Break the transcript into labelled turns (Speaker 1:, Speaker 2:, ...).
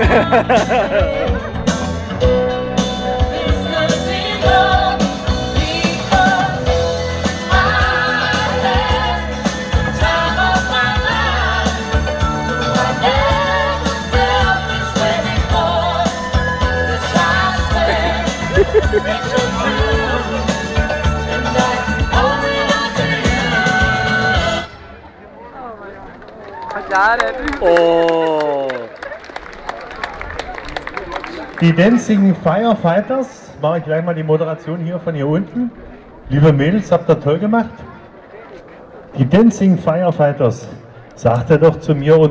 Speaker 1: Oh.
Speaker 2: Die Dancing Firefighters, mache ich gleich mal die Moderation hier von hier unten. Liebe Mädels, habt ihr toll gemacht. Die Dancing Firefighters, sagt er doch zu mir und